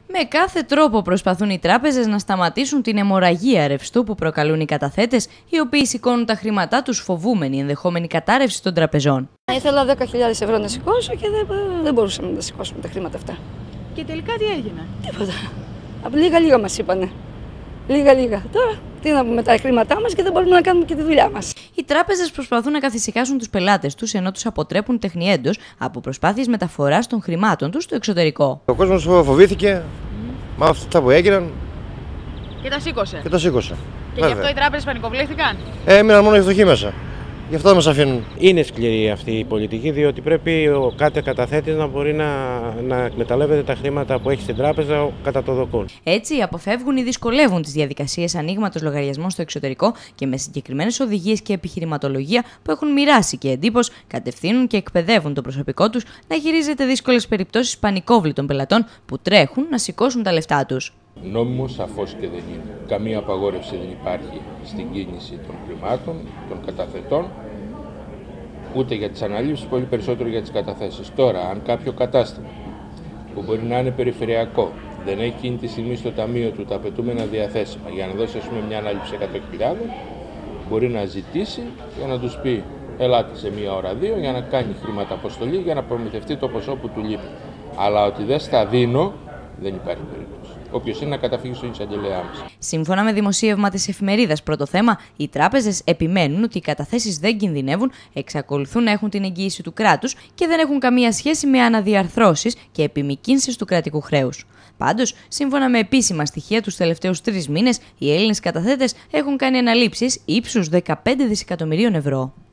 Με κάθε τρόπο προσπαθούν οι τράπεζες να σταματήσουν την αιμορραγία ρευστού που προκαλούν οι καταθέτες, οι οποίοι σηκώνουν τα χρήματά τους φοβούμενη ενδεχόμενη κατάρρευση των τραπεζών. Ήθελα 10.000 ευρώ να σηκώσω και δεν μπορούσαμε να σηκώσουμε τα χρήματα αυτά. Και τελικά τι έγινε? Τίποτα. Λίγα μας είπανε. Λίγα. Τώρα τι να πούμε, τα χρήματά μας και δεν μπορούμε να κάνουμε και τη δουλειά μας. Οι τράπεζες προσπαθούν να καθησυχάσουν τους πελάτες τους, ενώ τους αποτρέπουν τεχνιέντος από προσπάθειες μεταφοράς των χρημάτων τους στο εξωτερικό. Ο κόσμος φοβήθηκε με αυτά που έγιναν Και τα σήκωσε. Και γι' αυτό οι τράπεζες πανικοβλήθηκαν. Έμειναν μόνο οι φτωχοί μέσα. Γι' αυτό δεν μας αφήνουν. Είναι σκληρή αυτή η πολιτική, διότι πρέπει ο κάθε καταθέτης να μπορεί να εκμεταλλεύεται τα χρήματα που έχει στην τράπεζα κατά το δοκούν. Έτσι, αποφεύγουν ή δυσκολεύουν τις διαδικασίες ανοίγματος λογαριασμών στο εξωτερικό και με συγκεκριμένες οδηγίες και επιχειρηματολογία που έχουν μοιράσει και εντύπωση, κατευθύνουν και εκπαιδεύουν το προσωπικό τους να χειρίζεται δύσκολες περιπτώσεις πανικόβλητων πελατών που τρέχουν να σηκώσουν τα λεφτά τους. Νόμιμο σαφώς και δεν είναι. Καμία απαγόρευση δεν υπάρχει στην κίνηση των χρημάτων, των καταθετών, ούτε για τις αναλήψεις, πολύ περισσότερο για τις καταθέσεις. Τώρα, αν κάποιο κατάστημα που μπορεί να είναι περιφερειακό δεν έχει εκείνη τη στιγμή στο ταμείο του τα απαιτούμενα διαθέσιμα για να δώσει μια ανάληψη 100.000, μπορεί να ζητήσει για να τους πει ελάτε σε μία ώρα, δύο, για να κάνει χρήματα αποστολή για να προμηθευτεί το ποσό που του λείπει. Αλλά ότι δεν στα δίνω, δεν υπάρχει περίπτωση. Όποιος είναι να καταφύγει στον εισαγγελέα μας. Σύμφωνα με δημοσίευμα της εφημερίδας Πρώτο Θέμα, οι τράπεζες επιμένουν ότι οι καταθέσεις δεν κινδυνεύουν, εξακολουθούν να έχουν την εγγύηση του κράτους και δεν έχουν καμία σχέση με αναδιαρθρώσεις και επιμικρύνσεις του κρατικού χρέους. Πάντως, σύμφωνα με επίσημα στοιχεία τους τελευταίους 3 μήνες, οι Έλληνες καταθέτες έχουν κάνει αναλήψεις ύψους 15 δισεκατομμυρίων ευρώ.